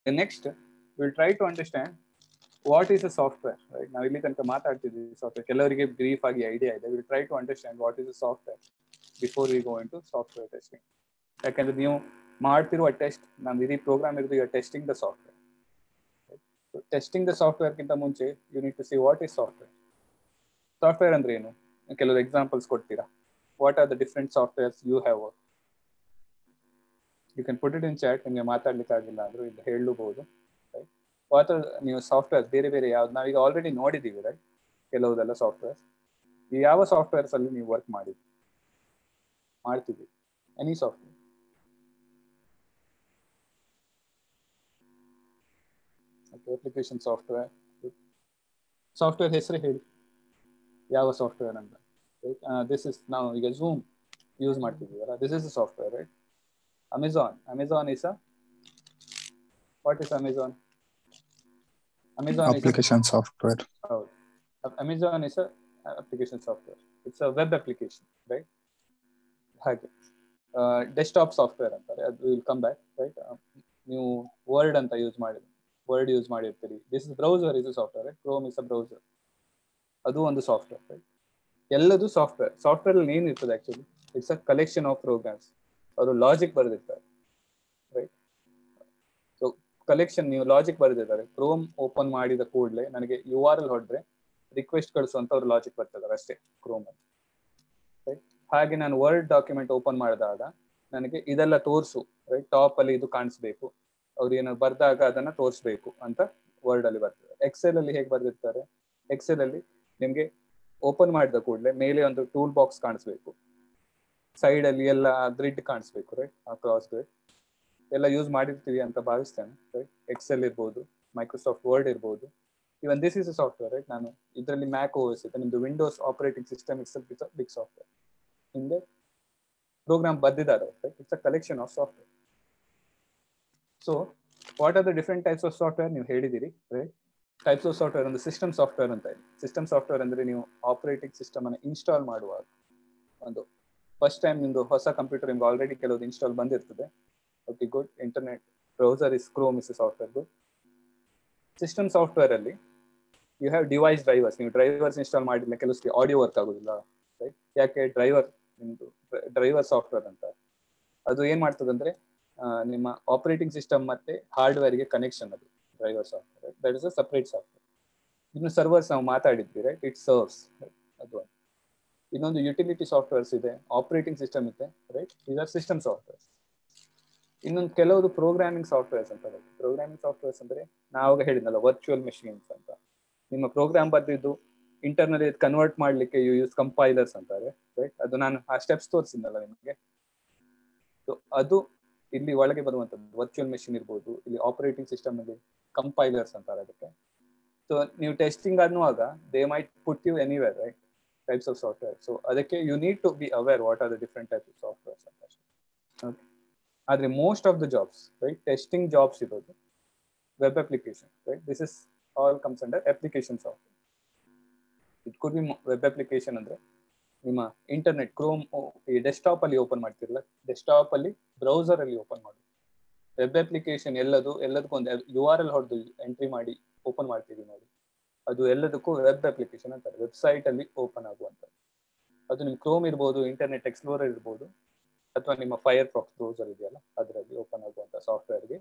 next we'll try to understand what is a software, right? ನಾವು ಇಲ್ಲಿ ತನಕ ಮಾತಾಡ್ತಿದ್ವಿ ಸಾಫ್ಟ್ವೇರ್, ಕೆಲವರಿಗೆ ಬ್ರೀಫ್ ಆಗಿ ಐಡಿಯಾ ಇದೆ. Will try to understand what is a software before we go into software testing. ಯಾಕಂದ್ರೆ ನೀವು ಮಾಡ್ತಿರುವ ಟೆಸ್ಟ್, ನಮ್ದು ಇಡೀ ಪ್ರೋಗ್ರಾಮ್ ಇರೋದು ಈಗ testing the software. Testing the ಸಾಫ್ಟ್ವೇರ್ಗಿಂತ ಮುಂಚೆ you need to see what is software. Software ಅಂದ್ರೆ ಏನು? ಕೆಲವು ಎಕ್ಸಾಂಪಲ್ಸ್ ಕೊಡ್ತೀರಾ? What are the different softwares you have work? You can put it in chat. ನಿಮಗೆ ಮಾತಾಡ್ಲಿಕ್ಕೆ ಆಗಿಲ್ಲ ಅಂದ್ರೂ ಇಲ್ಲಿ ಹೇಳಬಹುದು. ವಾಟ್ ಆರ್ ನೀವು ಸಾಫ್ಟ್ವೇರ್ ಬೇರೆ ಬೇರೆ ಯಾವ್ದು ನಾವೀಗ ಆಲ್ರೆಡಿ ನೋಡಿದ್ದೀವಿ, ರೈಟ್? ಕೆಲವುದೆಲ್ಲ ಸಾಫ್ಟ್ವೇರ್ಸ್. ಈ ಯಾವ ಸಾಫ್ಟ್ವೇರ್ಸ್ ಅಲ್ಲಿ ನೀವು ವರ್ಕ್ ಮಾಡ್ತಿದ್ದೀವಿ? Any software. Application software. Software ಹೆಸರು ಹೇಳಿ, ಯಾವ ಸಾಫ್ಟ್ವೇರ್ ಅಂತ. ದಿಸ್ ಇಸ್ ನಾವು ಈಗ ಝೂಮ್ ಯೂಸ್ ಮಾಡ್ತಿದ್ದೀವಲ್ಲ, this is a software, right? Amazon is a what is Amazon? application software. Amazon is a application software. It's a web application, right? ಹಾಗೆ desktop software ಅಂತಾರೆ. ಅದು ವಿಲ್ ಕಮ್ ಬ್ಯಾಕ್, ರೈಟ್? ನೀವು word ಅಂತ word use ಮಾಡಿರ್ತೀರಿ. This is browser is a software, right? Chrome is a browser. ಅದು ಒಂದು software, right? ಎಲ್ಲದು software. Software ಅಲ್ಲಿ ಏನಿರ್ತದೆ actually? It's a collection of programs. ಅವರು ಲಾಜಿಕ್ ಬರೆದಿರ್ತಾರೆ, ರೈಟ್? ಸೊ ಕಲೆಕ್ಷನ್, ನೀವು ಲಾಜಿಕ್ ಬರೆದಿದ್ದಾರೆ. ಕ್ರೋಮ್ ಓಪನ್ ಮಾಡಿದ ಕೂಡಲೇ ನನಗೆ URL ಹೊಡೆದ್ರೆ ರಿಕ್ವೆಸ್ಟ್ ಕಳಿಸುವಂತ ಅವ್ರು ಲಾಜಿಕ್ ಬರ್ತಿದ್ದಾರೆ ಅಷ್ಟೇ ಕ್ರೋಮ್ ಅಲ್ಲಿ, ರೈಟ್? ಹಾಗೆ ನಾನು ವರ್ಡ್ ಡಾಕ್ಯುಮೆಂಟ್ ಓಪನ್ ಮಾಡಿದಾಗ ನನಗೆ ಇದೆಲ್ಲ ತೋರಿಸು, ರೈಟ್? ಟಾಪ್ ಅಲ್ಲಿ ಇದು ಕಾಣಿಸ್ಬೇಕು, ಅವ್ರು ಏನಾದ್ರು ಬರ್ದಾಗ ಅದನ್ನ ತೋರಿಸ್ಬೇಕು ಅಂತ ವರ್ಡ್ ಅಲ್ಲಿ ಬರ್ತದೆ. ಎಕ್ಸೆಲ್ ಅಲ್ಲಿ ಹೇಗೆ ಬರ್ದಿರ್ತಾರೆ? ಎಕ್ಸೆಲ್ ಅಲ್ಲಿ ನಿಮ್ಗೆ ಓಪನ್ ಮಾಡಿದ ಕೂಡಲೇ ಮೇಲೆ ಒಂದು ಟೂಲ್ ಬಾಕ್ಸ್ ಕಾಣಿಸ್ಬೇಕು, ಸೈಡ್ ಅಲ್ಲಿ ಎಲ್ಲ ಗ್ರಿಡ್ ಕಾಣಿಸ್ಬೇಕು, ರೈಟ್? ಕ್ರಾಸ್ ಗ್ರಿಡ್ ಎಲ್ಲ ಯೂಸ್ ಮಾಡಿರ್ತೀವಿ ಅಂತ ಭಾವಿಸ್ತೇನೆ, ರೈಟ್? ಎಕ್ಸೆಲ್ ಇರ್ಬೋದು, ಮೈಕ್ರೋಸಾಫ್ಟ್ ವರ್ಡ್ ಇರ್ಬೋದು. Even this is a software, right? ನಾನು ಇದರಲ್ಲಿ ಮ್ಯಾಕ್ ಓಎಸ್ ಇದೆ, ನಿಮ್ದು Windows operating system itself is a big software. ಹಿಂದೆ ಪ್ರೋಗ್ರಾಮ್ ಬರ್ದಿದ್ದಾರೆ, right? It's a collection of software. So what are the different types of software ನೀವು ಹೇಳಿದಿರಿ, right? Types of software ಒಂದು system software ಅಂತ ಇದೆ. System software ಅಂದ್ರೆ ನೀವು operating system ಅನ್ನು ಇನ್ಸ್ಟಾಲ್ ಮಾಡುವಾಗ, ಒಂದು ಫಸ್ಟ್ ಟೈಮ್ ನಿಮ್ದು ಹೊಸ ಕಂಪ್ಯೂಟರ್ ನಿಮ್ಗೆ ಆಲ್ರೆಡಿ ಕೆಲವು ಇನ್ಸ್ಟಾಲ್ ಬಂದಿರ್ತದೆ. Okay, good. Internet browser is Chrome is software, good. System software ಅಲ್ಲಿ ಯು ಹ್ಯಾವ್ ಡಿವೈಸ್ ಡ್ರೈವರ್ಸ್. ನೀವು ಡ್ರೈವರ್ಸ್ ಇನ್ಸ್ಟಾಲ್ ಮಾಡಿಲ್ಲ, ಕೆಲವು ಆಡಿಯೋ ವರ್ಕ್ ಆಗೋದಿಲ್ಲ, ರೈಟ್? ಯಾಕೆ? ನಿಮ್ದು ಡ್ರೈವರ್ ಸಾಫ್ಟ್ವೇರ್ ಅಂತ. ಅದು ಏನ್ ಮಾಡ್ತದೆ ಅಂದ್ರೆ ನಿಮ್ಮ ಆಪರೇಟಿಂಗ್ ಸಿಸ್ಟಮ್ ಮತ್ತೆ ಹಾರ್ಡ್ವೇರ್ಗೆ ಕನೆಕ್ಷನ್. ಅದು driver software, that is a separate software. ಇನ್ನು ಸರ್ವರ್ಸ್ ನಾವು ಮಾತಾಡಿದ್ವಿ, ರೈಟ್? ಇಟ್ ಸರ್ವ್ಸ್, ಅದು. ಇನ್ನೊಂದು ಯುಟಿಲಿಟಿ ಸಾಫ್ಟ್ವೇರ್ಸ್ ಇದೆ, ಆಪರೇಟಿಂಗ್ ಸಿಸ್ಟಮ್ ಇದೆ, ರೈಟ್? ಇದರ್ ಸಿಸ್ಟಮ್ ಸಾಫ್ಟ್ವೇರ್ಸ್. ಇನ್ನೊಂದು ಕೆಲವುದು ಪ್ರೋಗ್ರಾಮಿಂಗ್ ಸಾಫ್ಟ್ವೇರ್ಸ್ ಅಂತ. ಪ್ರೋಗ್ರಾಮಿಂಗ್ ಸಾಫ್ಟ್ವೇರ್ಸ್ ಅಂದ್ರೆ ನಾವು ಹೇಳಿದ್ನಲ್ಲ, ವರ್ಚುವಲ್ ಮೆಷಿನ್ಸ್ ಅಂತ. ನಿಮ್ಮ ಪ್ರೋಗ್ರಾಮ್ ಬರ್ದಿದ್ದು ಇಂಟರ್ನಲಿ ಕನ್ವರ್ಟ್ ಮಾಡ್ಲಿಕ್ಕೆ ಯು ಯೂಸ್ ಕಂಪೈಲರ್ಸ್ ಅಂತಾರೆ, ರೈಟ್? ಅದು ನಾನು ಆ ಸ್ಟೆಪ್ಸ್ ತೋರಿಸಿದ್ನಲ್ಲ ನಿಮಗೆ. ಸೊ ಅದು ಇಲ್ಲಿ ಒಳಗೆ ಬರುವಂತದ್ದು. ವರ್ಚುವಲ್ ಮೆಷಿನ್ ಇರ್ಬೋದು, ಇಲ್ಲಿ ಆಪರೇಟಿಂಗ್ ಸಿಸ್ಟಮ್ ಅಲ್ಲಿ ಕಂಪೈಲರ್ಸ್ ಅಂತಾರೆ ಅದಕ್ಕೆ. ಸೊ ನೀವು ಟೆಸ್ಟಿಂಗ್ ಅನ್ನುವಾಗ they might put you anywhere, right? Types of software. So ಅದಕ್ಕೆ you need to be aware what are the different types of softwares ಅಂತ. ಓಕೆ, ಆದ್ರೆ most of the jobs, right? Testing jobs ಇರೋದು web application, right? This is all comes under application software. It could be web application ಅಂದ್ರೆ ನಿಮ್ಮ internet chrome ಈ desktop ಅಲ್ಲಿ open ಮಾಡ್ತಿರಲ್ಲ, desktop ಅಲ್ಲಿ browser ಅಲ್ಲಿ ಓಪನ್ ಮಾಡಿ. ವೆಬ್ ಅಪ್ಲಿಕೇಶನ್ ಎಲ್ಲದಕ್ಕೂ ಒಂದು URL ಹೊಡೆದು ಎಂಟ್ರಿ ಮಾಡಿ ಓಪನ್ ಮಾಡ್ತೀವಿ ನೋಡಿ, ಅದು ಎಲ್ಲದಕ್ಕೂ ವೆಬ್ ಅಪ್ಲಿಕೇಶನ್ ಅಂತಾರೆ. ವೆಬ್ಸೈಟ್ ಅಲ್ಲಿ ಓಪನ್ ಆಗುವಂಥದ್ದು. ಅದು ನಿಮ್ ಕ್ರೋಮ್ ಇರ್ಬೋದು, ಇಂಟರ್ನೆಟ್ ಎಕ್ಸ್ಪ್ಲೋರರ್ ಇರ್ಬೋದು, ಅಥವಾ ನಿಮ್ಮ ಫೈರ್ ಫಾಕ್ಸ್ ಬ್ರೌಸರ್ ಇದೆಯಲ್ಲ ಅದರಲ್ಲಿ ಓಪನ್ ಆಗುವಂತ ಸಾಫ್ಟ್ವೇರ್ಗೆ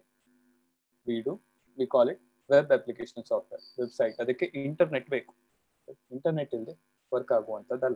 we call it web application software. Website, ಅದಕ್ಕೆ ಇಂಟರ್ನೆಟ್ ಬೇಕು. ಇಂಟರ್ನೆಟ್ ಇಲ್ಲದೆ ವರ್ಕ್ ಆಗುವಂಥದ್ದಲ್ಲ.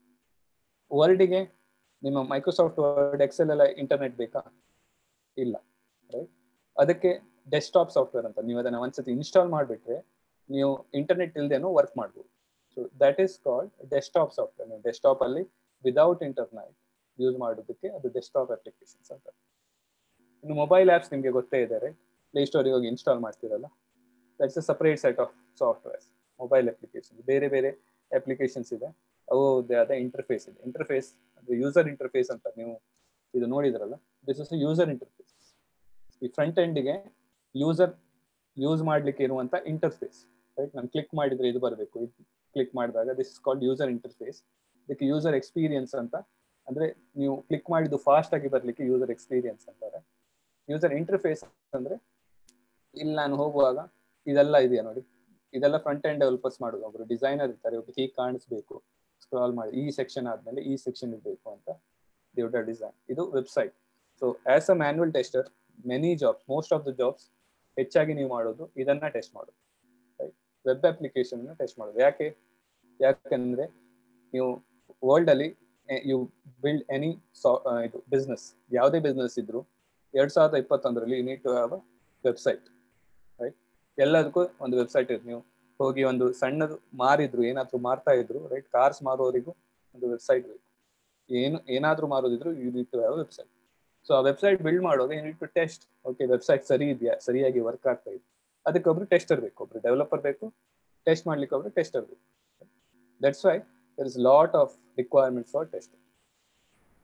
ವರ್ಡಿಗೆ ನಿಮ್ಮ ಮೈಕ್ರೋಸಾಫ್ಟ್ ವರ್ಡ್, ಎಕ್ಸೆಲ್ ಎಲ್ಲ ಇಂಟರ್ನೆಟ್ ಬೇಕಾ? ಇಲ್ಲ, ರೈಟ್? ಅದಕ್ಕೆ ಡೆಸ್ಕ್ಟಾಪ್ ಸಾಫ್ಟ್ವೇರ್ ಅಂತ. ನೀವು ಅದನ್ನ ಒಂದ್ಸತಿ ಇನ್ಸ್ಟಾಲ್ ಮಾಡಿಬಿಟ್ರೆ ನೀವು ಇಂಟರ್ನೆಟ್ ಇಲ್ದೇನೂ ವರ್ಕ್ ಮಾಡ್ಬೋದು. So that is called desktop software. ನೀವು ಡೆಸ್ಕ್ಟಾಪ್ ಅಲ್ಲಿ ವಿದೌಟ್ ಇಂಟರ್ನೆಟ್ ಯೂಸ್ ಮಾಡೋದಕ್ಕೆ ಅದು ಡೆಸ್ಕ್ಟಾಪ್ ಅಪ್ಲಿಕೇಶನ್ಸ್ ಅಂತ. ಇನ್ನು ಮೊಬೈಲ್ ಆಪ್ಸ್ ನಿಮಗೆ ಗೊತ್ತೇ ಇದೆ, ರೈಟ್? ಪ್ಲೇ ಸ್ಟೋರಿಗೆ ಹೋಗಿ ಇನ್ಸ್ಟಾಲ್ ಮಾಡ್ತೀರಲ್ಲ, that's a separate set of softwares. Mobile application ಬೇರೆ ಬೇರೆ ಅಪ್ಲಿಕೇಶನ್ಸ್ ಇದೆ, ಅವುದೇ ಆದ ಇಂಟರ್ಫೇಸ್ ಇದೆ. ಇಂಟರ್ಫೇಸ್ ಅಂದ್ರೆ ಯೂಸರ್ ಇಂಟರ್ಫೇಸ್ ಅಂತ. ನೀವು ಇದು ನೋಡಿದ್ರಲ್ಲ, ದಿಸ್ ಇಸ್ ಯೂಸರ್ ಇಂಟರ್ಫೇಸ್. ಈ ಫ್ರಂಟ್ ಎಂಡ್ಗೆ ಯೂಸರ್ ಯೂಸ್ ಮಾಡ್ಲಿಕ್ಕೆ ಇರುವಂತ ಇಂಟರ್ಫೇಸ್, ರೈಟ್? ನಾನು ಕ್ಲಿಕ್ ಮಾಡಿದ್ರೆ ಇದು ಬರಬೇಕು, ಕ್ಲಿಕ್ ಮಾಡಿದಾಗ this is called user interface. ಇದಕ್ಕೆ ಯೂಸರ್ ಎಕ್ಸ್ಪೀರಿಯನ್ಸ್ ಅಂತ, ಅಂದ್ರೆ ನೀವು ಕ್ಲಿಕ್ ಮಾಡಿದ್ದು ಫಾಸ್ಟ್ ಆಗಿ ಬರ್ಲಿಕ್ಕೆ ಯೂಸರ್ ಎಕ್ಸ್ಪೀರಿಯನ್ಸ್ ಅಂತಾರೆ. ಯೂಸರ್ ಇಂಟರ್ಫೇಸ್ ಅಂದ್ರೆ ಇಲ್ಲಿ ನಾನು ಹೋಗುವಾಗ ಇದೆಲ್ಲ ಇದೆಯಾ ನೋಡಿ, ಇದೆಲ್ಲ ಫ್ರಂಟ್ ಎಂಡ್ ಡೆವಲಪರ್ಸ್ ಮಾಡೋದು. ಒಬ್ರು ಡಿಸೈನರ್ ಇರ್ತಾರೆ, ಹೀಗೆ ಕಾಣಿಸ್ಬೇಕು, ಸ್ಕ್ರಾಲ್ ಮಾಡಿ ಈ ಸೆಕ್ಷನ್ ಆದ್ಮೇಲೆ ಈ ಸೆಕ್ಷನ್ ಇರಬೇಕು ಅಂತ ಡಿಸೈನ್. ಇದು website. So as a manual tester, many jobs, most of the jobs ಹೆಚ್ಚಾಗಿ ನೀವು ಮಾಡೋದು ಇದನ್ನ ಟೆಸ್ಟ್ ಮಾಡೋದು, ರೈಟ್? ವೆಬ್ ಅಪ್ಲಿಕೇಶನ್ ಟೆಸ್ಟ್ ಮಾಡೋದು. ಯಾಕೆಂದ್ರೆ ನೀವು ವರ್ಲ್ಡ್ ಅಲ್ಲಿ ಯು ಬಿಲ್ಡ್ ಎನಿ ಇದು ಬಿಸ್ನೆಸ್, ಯಾವುದೇ ಬಿಸ್ನೆಸ್ ಇದ್ರು 2021ರಲ್ಲಿ you need to have a website, right? ಎಲ್ಲದಕ್ಕೂ ಒಂದು ವೆಬ್ಸೈಟ್ ಇರುತ್ತೆ. ನೀವು ಹೋಗಿ ಒಂದು ಸಣ್ಣದು ಮಾರಿದ್ರು, ಏನಾದ್ರು ಮಾರ್ತಾ ಇದ್ರು, ರೈಟ್? ಕಾರ್ಸ್ ಮಾರೋರಿಗೂ ಒಂದು ವೆಬ್ಸೈಟ್ ಬೇಕು. ಏನಾದ್ರೂ ಮಾರೋದಿದ್ರು you need to have website. So ಆ ವೆಬ್ಸೈಟ್ ಬಿಲ್ಡ್ ಮಾಡೋದು you need to test. Okay, website ಸರಿ ಇದೆಯಾ, ಸರಿಯಾಗಿ ವರ್ಕ್ ಆಗ್ತಾ ಇದೆ, ಅದಕ್ಕೊಬ್ರು ಟೆಸ್ಟರ್ ಬೇಕು, ಒಬ್ರು ಡೆವಲಪರ್ ಬೇಕು, ಟೆಸ್ಟ್ ಮಾಡ್ಲಿಕ್ಕೆ ಒಬ್ರು ಟೆಸ್ಟರ್ ಬೇಕು. That's why there is a lot of requirements for testing.